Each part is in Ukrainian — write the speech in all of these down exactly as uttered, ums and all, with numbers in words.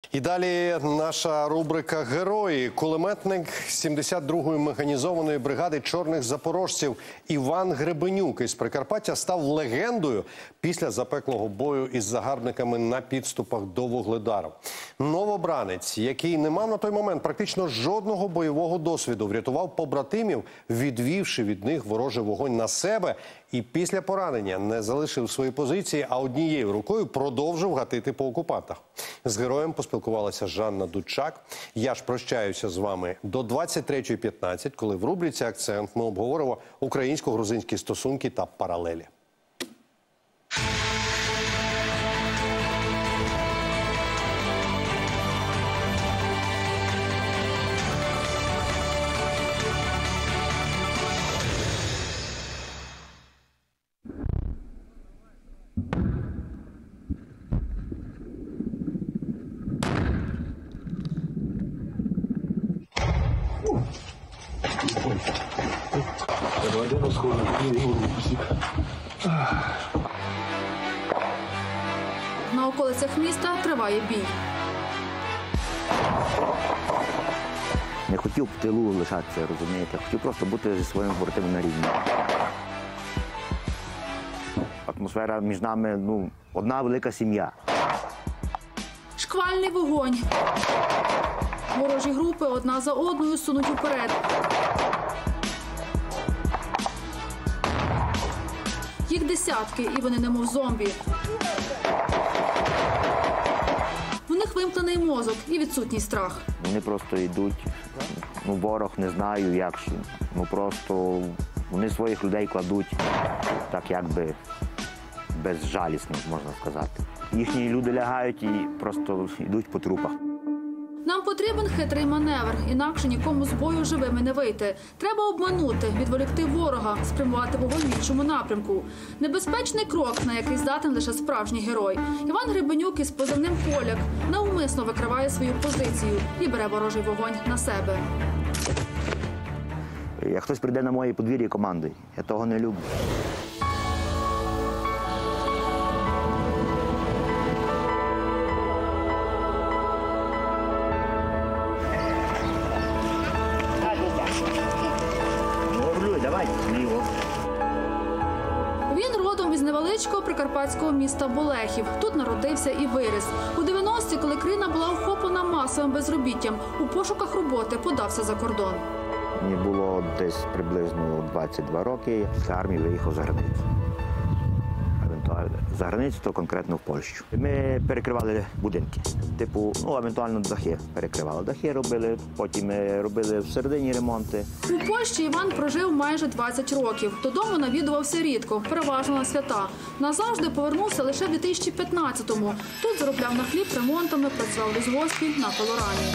І далі наша рубрика «Герої». Кулеметник сімдесят другої механізованої бригади чорних запорожців Іван Гребенюк із Прикарпаття став легендою після запеклого бою із загарбниками на підступах до Вугледару. Новобранець, який не мав на той момент практично жодного бойового досвіду, врятував побратимів, відвівши від них ворожий вогонь на себе, і після поранення не залишив свої позиції, а однією рукою продовжив гатити по окупантах. З героєм поспілкувалася Жанна Дудчак. Я ж прощаюся з вами до двадцять третьої п'ятнадцять, коли в рубриці «Акцент» ми обговоримо українсько-грузинські стосунки та паралелі. На околицях міста триває бій. Не хотів в тилу лишатися, розумієте. Хотів просто бути зі своїм побратимом на рівні. Атмосфера між нами, ну, одна велика сім'я. Шквальний вогонь. Ворожі групи одна за одною сунуть уперед. Їх десятки, і вони немов зомбі. В них вимкнений мозок і відсутній страх. Вони просто йдуть, ну, ворог не знаю, як, ну, просто вони своїх людей кладуть, так якби безжалісно, можна сказати. Їхні люди лягають і просто йдуть по трупах. Нам потрібен хитрий маневр, інакше нікому з бою живими не вийти. Треба обманути, відволікти ворога, спрямувати вогонь в іншому напрямку. Небезпечний крок, на який здатен лише справжній герой. Іван Гребенюк із позивним «Поляк» навмисно викриває свою позицію і бере ворожий вогонь на себе. Як хтось прийде на моє подвір'я командою, я того не люблю. Він родом із невеличкого прикарпатського міста Болехів. Тут народився і виріс. У дев'яності, коли країна була охоплена масовим безробіттям, у пошуках роботи подався за кордон. Мені було десь приблизно двадцять два роки. З армії виїхав за границю. За границю, то конкретно в Польщу. Ми перекривали будинки. Типу, ну, евентуально дахи перекривали. Дахи робили, потім ми робили всередині ремонти. У Польщі Іван прожив майже двадцять років. Додому навідувався рідко, переважно на свята. Назавжди повернувся лише в дві тисячі п'ятнадцятому. Тут заробляв на хліб ремонтами, працював в лісгоспі на Пелорані.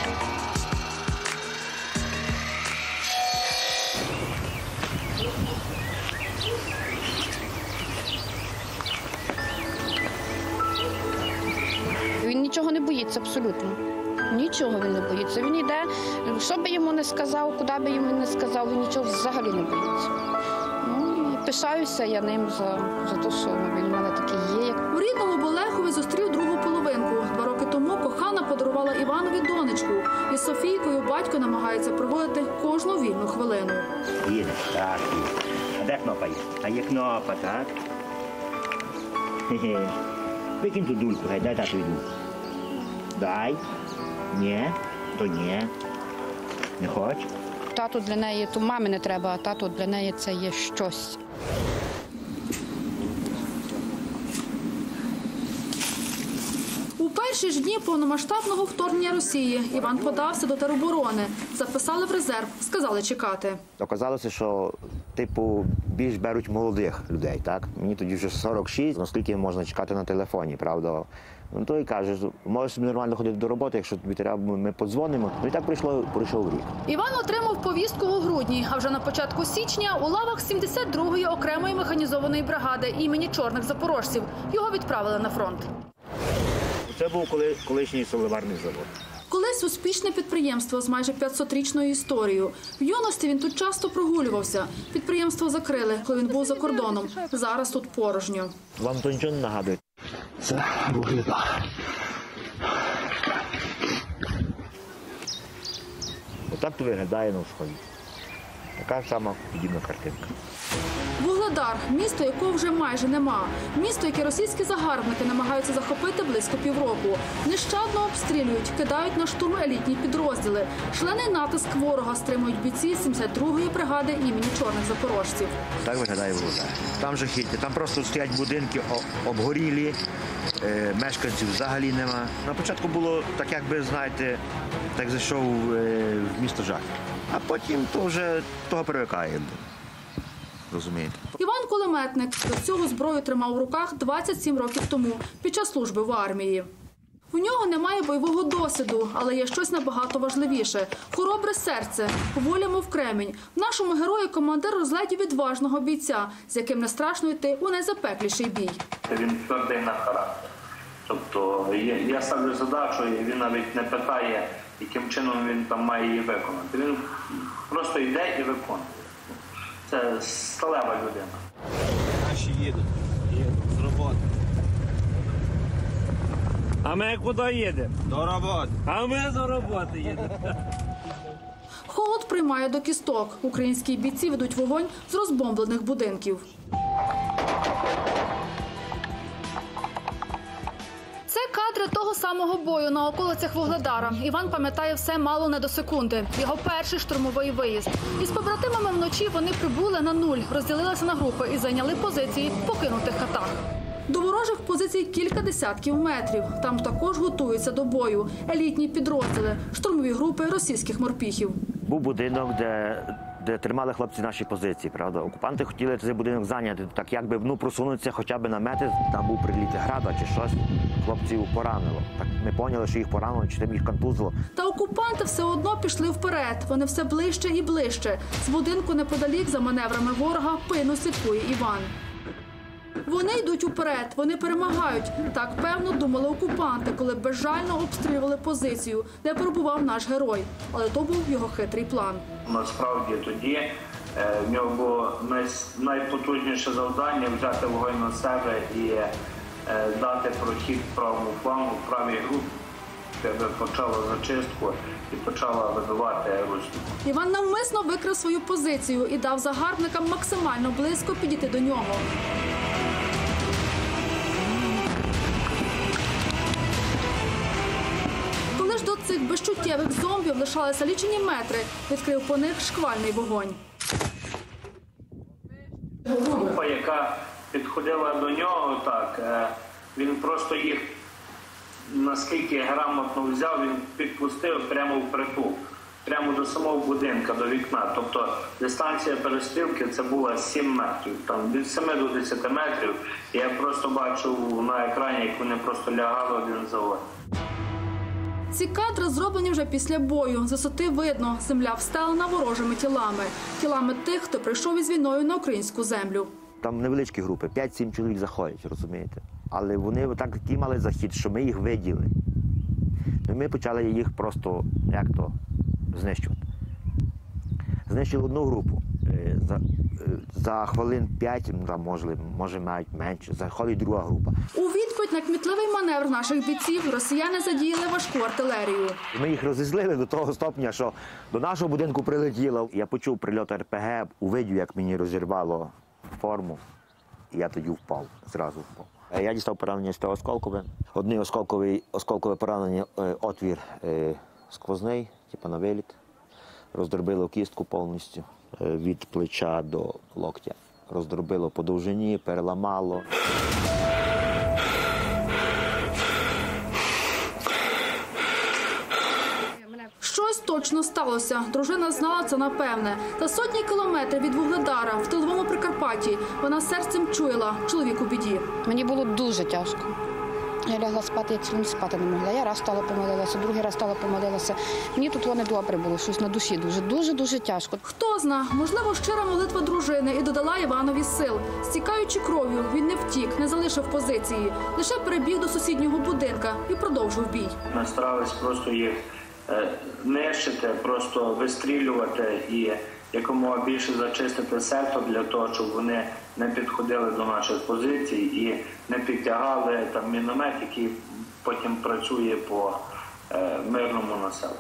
Він нічого не боїться абсолютно. Нічого він не боїться. Він йде, що би йому не сказав, куди би йому не сказав, він нічого взагалі не боїться. Ну, і пишаюся я ним за, за те, що він в мене такий є. У рідному Болехові зустрів другу половинку. Два роки тому кохана подарувала Іванові донечку. Із Софійкою батько намагається проводити кожну вільну хвилину. Їде, так, їде. А де кнопа є? А є кнопа, так? Хе-хе. Викинь ту дульку, гай, дай тату йду. Дай. Ні, то ні. Не хоч? Тату для неї, то мамі не треба, а тату для неї це є щось. У перші ж дні повномасштабного вторгнення Росії Іван подався до тероборони. Записали в резерв, сказали чекати. Оказалося, що, типу, більш беруть молодих людей, так? Мені тоді вже сорок шість, наскільки можна чекати на телефоні, правда? Ну, то і каже, можеш собі нормально ходити до роботи, якщо тобі треба, ми подзвонимо. Ну і так прийшло, пройшов рік. Іван отримав повістку у грудні, а вже на початку січня у лавах сімдесят другої окремої механізованої бригади імені чорних запорожців. Його відправили на фронт. Це був коли, колишній соливарний завод. Колись успішне підприємство з майже п'ятсотрічною історією. В юності він тут часто прогулювався. Підприємство закрили, коли він був за кордоном. Зараз тут порожньо. Вам то нічого не нагадує? Це Вугледар. Отак то виглядає на сході. Така сама подібна картинка. Вугледар – місто, якого вже майже нема. Місто, яке російські загарбники намагаються захопити близько півроку. Нещадно обстрілюють, кидають на штурм елітні підрозділи. Шалений натиск ворога стримують бійці сімдесят другої бригади імені чорних запорожців. Так виглядає Вугледар. Там жахіття, там просто стоять будинки обгорілі, е, мешканців взагалі нема. На початку було так, якби, знаєте, так зайшов е, в місто жах. А потім то вже того привикає. Розумієте? Іван Кулеметник до цього зброю тримав у руках двадцять сім років тому, під час служби в армії. У нього немає бойового досвіду, але є щось набагато важливіше – хоробре серце, воля мов кремінь. В нашому герої командир розглядів відважного бійця, з яким не страшно йти у найзапекліший бій. Він твердий на характер. Тобто я ставлю задачу, і він навіть не питає, яким чином він там має її виконати. Він просто йде і виконує. Це сталева людина. Наші їдуть, їдуть з роботи. А ми куди їдемо? До роботи. А ми до роботи їдемо. Холод приймає до кісток. Українські бійці ведуть вогонь з розбомблених будинків. Це кадри того самого бою на околицях Вугледара. Іван пам'ятає все мало не до секунди. Його перший штурмовий виїзд. Із побратимами вночі вони прибули на нуль, розділилися на групи і зайняли позиції в покинутих хатах. До ворожих позицій кілька десятків метрів. Там також готуються до бою. Елітні підрозділи, штурмові групи російських морпіхів. Був будинок, де, де тримали хлопці наші позиції, правда. Окупанти хотіли цей будинок зайняти, так якби ну, просунутися хоча б на метр. Там був приліт града чи щось. Хлопців поранило. Так ми поняли, що їх поранило, чи тим їх контузило. Та окупанти все одно пішли вперед. Вони все ближче і ближче. З будинку неподалік за маневрами ворога пильно слідкує Іван. Вони йдуть уперед, вони перемагають. Так, певно, думали окупанти, коли безжально обстрілювали позицію, де перебував наш герой. Але то був його хитрий план. Насправді тоді е, в нього було най, найпотужніше завдання взяти вогонь на себе і е, дати прохід правому флангу, в правій групі, щоб почала зачистку і почала вибивати русню. Іван навмисно викрив свою позицію і дав загарбникам максимально близько підійти до нього. Коли ж до цих безчуттєвих зомбів лишалися лічені метри, відкрив по них шквальний вогонь. Група, яка підходила до нього, так, е, він просто їх, наскільки грамотно взяв, він підпустив прямо в притул, прямо до самого будинка, до вікна. Тобто дистанція перестрілки це була сім метрів, там від семи до десяти метрів. Я просто бачив на екрані, як вони просто лягали один за одним. Ці кадри зроблені вже після бою. З висоти видно, земля встелена ворожими тілами. Тілами тих, хто прийшов із війною на українську землю. Там невеличкі групи, п'ять-сім чоловік заходять, розумієте. Але вони так такий мали захід, що ми їх виділи. І ми почали їх просто, як то, знищувати. Знищили одну групу. За, за хвилин п'ять, ну, може, може навіть менше, заходить друга група. У відповідь на кмітливий маневр наших бійців росіяни задіяли важку артилерію. Ми їх розізлили до того ступеня, що до нашого будинку прилетіло. Я почув прильот ер пе ге, увидів, як мені розірвало форму, і я тоді впав, зразу впав. Я дістав поранення з того осколкове. Одне осколкове, осколкове поранення, отвір сквозний, типу на виліт. Роздробило кістку повністю від плеча до локтя. Роздробило по довжині, переламало. Щось точно сталося. Дружина знала це напевне. За сотні кілометрів від Вугледара, в тиловому Прикарпатті, вона серцем чуяла – чоловік у біді. Мені було дуже тяжко. Я лягла спати, я цілу ніч спати не могла. Я раз стала помолилася, другий раз стала помолилася. Мені тут воно добре було, щось на душі дуже, дуже-дуже тяжко. Хто зна, можливо, щира молитва дружини і додала Іванові сил. Стікаючи кров'ю, він не втік, не залишив позиції. Лише перебіг до сусіднього будинка і продовжив бій. Ми старались просто їх нищити, просто вистрілювати і якомога більше зачистити сектор для того, щоб вони не підходили до наших позицій і не підтягали там міномет, який потім працює по е, мирному населенню.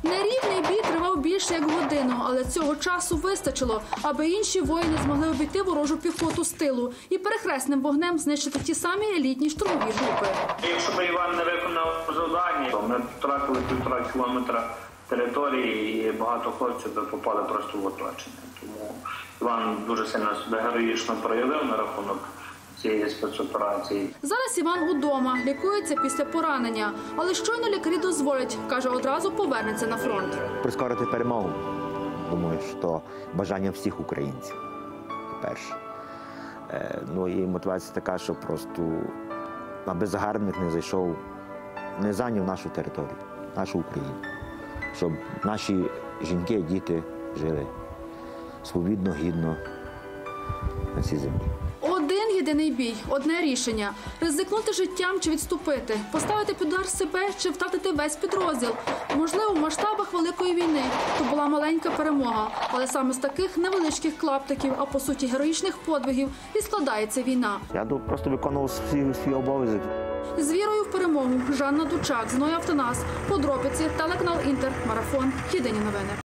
Нерівний бій тривав більше як годину, але цього часу вистачило, аби інші воїни змогли обійти ворожу піхоту з тилу і перехресним вогнем знищити ті самі елітні штурмові групи. Якщо б Іван не виконав завдання, то ми б втратили півтора кілометра території і багато хлопців би попали просто в оточення. Тому Іван дуже сильно себе героїчно проявив на рахунок цієї спецоперації. Зараз Іван удома, лікується після поранення. Але щойно лікарі дозволять, каже, одразу повернеться на фронт. Прискорити перемогу. Думаю, що бажання всіх українців, по-перше. Е, ну і мотивація така, що просто аби загарбник не зайшов, не зайняв нашу територію, нашу Україну. Щоб наші жінки, діти жили свобідно, гідно на цій землі. Один єдиний бій, одне рішення – ризикнути життям чи відступити, поставити під удар себе чи втратити весь підрозділ. Можливо, в масштабах Великої війни то була маленька перемога, але саме з таких невеличких клаптиків, а по суті героїчних подвигів, і складається війна. Я просто виконував свій, свій обов'язок. З вірою в перемогу Жанна Дучак, Зноя Автонас, подробиці, телеканал Інтер, Марафон, Єдині новини.